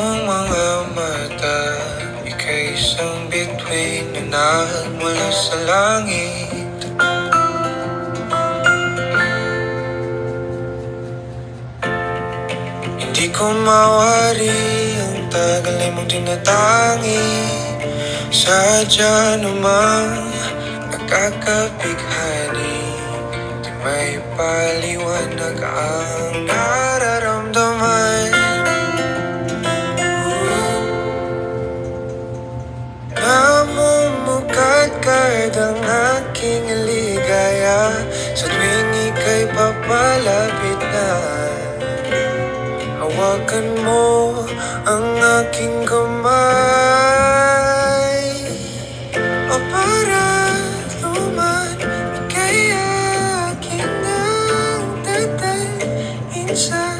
iyong mga mata, ika'y isang bituin na nagmula sa langit. Hindi ko mawari ang tagal ay mong tinatangi. Sadya namang nakakabighani, di may paliwanag ang nararamdaman. Namumukadkad ang aking ligaya sa tuwing ika'y papalapit na. Hawakan mo ang aking kamay, o para luman, ika'y aking nang dadalhin sa